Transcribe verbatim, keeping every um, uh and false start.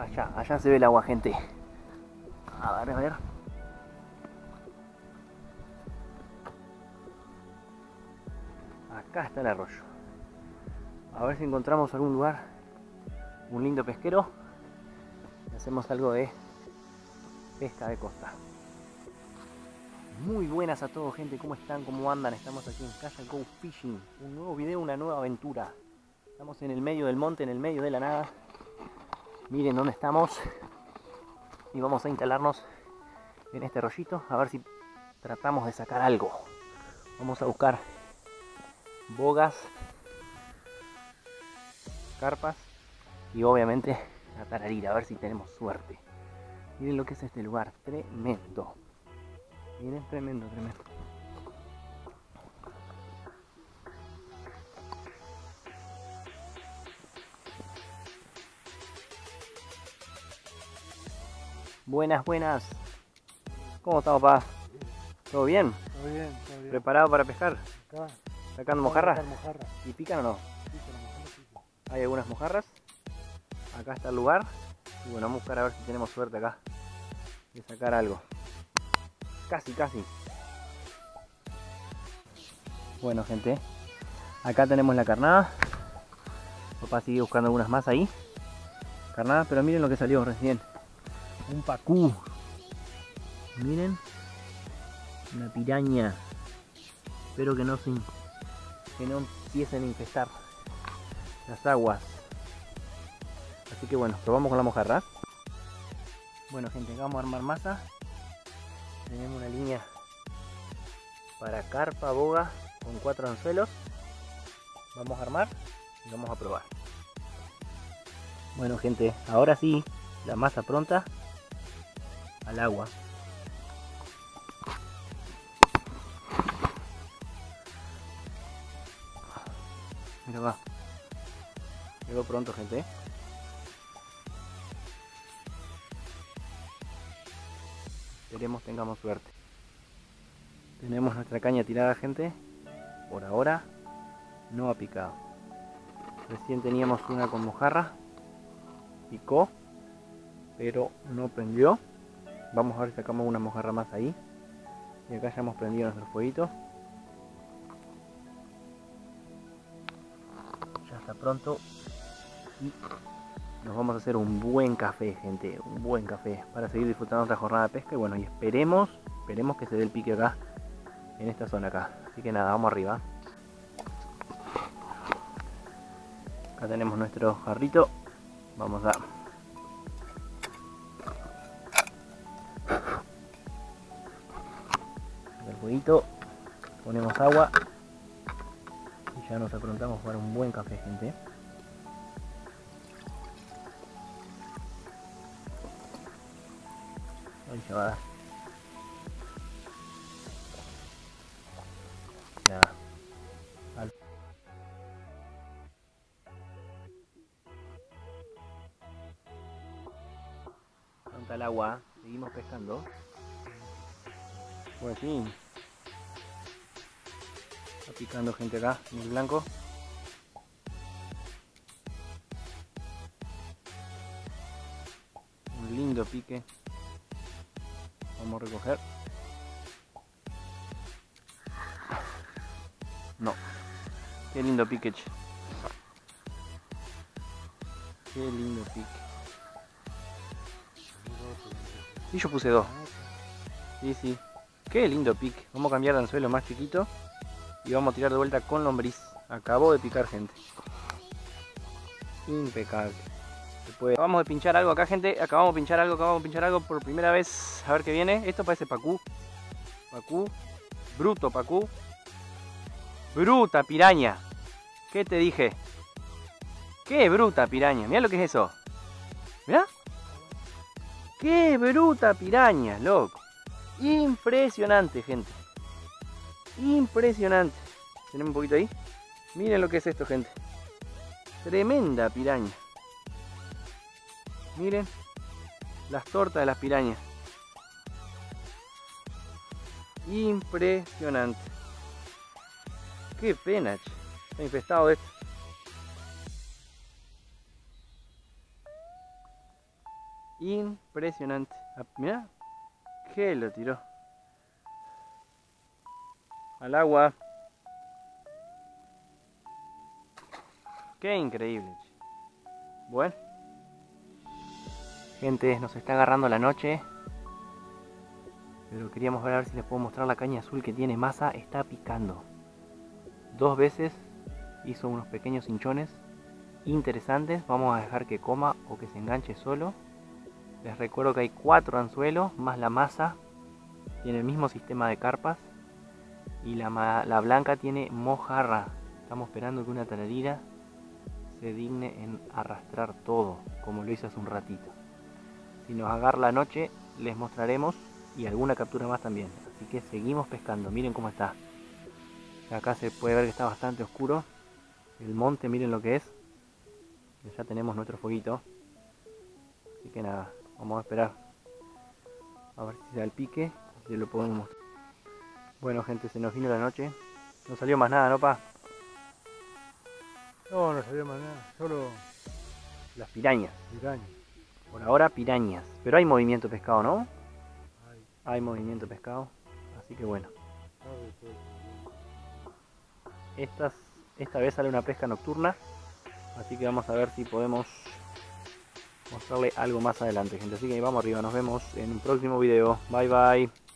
Allá, allá se ve el agua, gente. A ver, a ver. Acá está el arroyo. A ver si encontramos algún lugar, un lindo pesquero, y hacemos algo de pesca de costa. Muy buenas a todos, gente. ¿Cómo están? ¿Cómo andan? Estamos aquí en Kayak Go Fishing. Un nuevo video, una nueva aventura. Estamos en el medio del monte, en el medio de la nada. Miren dónde estamos. Y vamos a instalarnos en este arroyito a ver si tratamos de sacar algo. Vamos a buscar bogas, carpas y obviamente la tararira, a ver si tenemos suerte. Miren lo que es este lugar, tremendo. Miren, tremendo, tremendo. Buenas, buenas. ¿Cómo estamos, papá? ¿Todo bien? Todo bien, todo bien. ¿Preparado para pescar? Acá. ¿Sacando mojarras? Mojarra. ¿Y pican o no? Sí, con la mojarra sí, sí. Hay algunas mojarras. Acá está el lugar. Y bueno, vamos a buscar a ver si tenemos suerte acá de sacar algo. Casi, casi. Bueno, gente, acá tenemos la carnada. Papá sigue buscando algunas más ahí. Carnada, pero miren lo que salió recién. Un pacú. Miren. Una piraña. Espero que no se, que no empiecen a infestar las aguas. Así que bueno, probamos con la mojarra. Bueno, gente, acá vamos a armar masa. Tenemos una línea para carpa, boga con cuatro anzuelos. Vamos a armar y vamos a probar. Bueno, gente, ahora sí, la masa pronta al agua. Mira, va. Llegó pronto, gente. Esperemos tengamos suerte. Tenemos nuestra caña tirada, gente. Por ahora no ha picado. Recién teníamos una con mojarra. Picó, pero no prendió. Vamos a ver si sacamos una mojarra más ahí. Y acá ya hemos prendido nuestro fueguito. Ya está pronto. Y nos vamos a hacer un buen café, gente. Un buen café para seguir disfrutando esta jornada de pesca. Y bueno, y esperemos, esperemos que se dé el pique acá, en esta zona acá. Así que nada, vamos arriba. Acá tenemos nuestro jarrito. Vamos a el fueguito, ponemos agua y ya nos aprontamos para un buen café, gente. Ahí se va a dar. Ya. Al... Pronta el agua, seguimos pescando. Pues sí. Está picando, gente, acá en el blanco. Un lindo pique. Vamos a recoger. No. Qué lindo pique, che. Qué lindo pique. Y yo puse dos. Sí, sí. Qué lindo pique. Vamos a cambiar de anzuelo más chiquito. Y vamos a tirar de vuelta con lombriz. Acabó de picar, gente. Impecable. Después, acabamos de pinchar algo acá, gente. Acabamos de pinchar algo, acabamos de pinchar algo por primera vez. A ver qué viene. Esto parece pacú. Pacú. Bruto pacú. Bruta piraña. ¿Qué te dije? Qué bruta piraña. Mirá lo que es eso. Mirá. Qué bruta piraña, loco. Impresionante, gente. Impresionante. Tenemos un poquito ahí. Miren lo que es esto, gente. Tremenda piraña. Miren las tortas de las pirañas. Impresionante. Qué pena, che. Está infestado esto. Impresionante. Ah, mirá, que lo tiró al agua. Qué increíble. Bueno, gente, nos está agarrando la noche, pero queríamos ver a ver si les puedo mostrar la caña azul que tiene masa. Está picando. Dos veces hizo unos pequeños hinchones interesantes. Vamos a dejar que coma o que se enganche solo. Les recuerdo que hay cuatro anzuelos más la masa. Tiene el mismo sistema de carpas. Y la, la blanca tiene mojarra. Estamos esperando que una tararira se digne en arrastrar todo, como lo hizo hace un ratito. Si nos agarra la noche, les mostraremos, y alguna captura más también. Así que seguimos pescando. Miren cómo está. Acá se puede ver que está bastante oscuro el monte, miren lo que es. Ya tenemos nuestro fueguito. Así que nada, vamos a esperar a ver si se da el pique, si lo podemos mostrar. Bueno, gente, se nos vino la noche. No salió más nada, ¿no, pa? No, no salió más nada, solo Las pirañas. piraña. Por ahora pirañas. Pero hay movimiento de pescado, ¿no? Ay, Hay movimiento de pescado. Así que bueno. sabe todo. Estas, esta vez sale una pesca nocturna. Así que vamos a ver si podemos mostrarle algo más adelante, gente. Así que vamos arriba. Nos vemos en un próximo video. Bye, bye.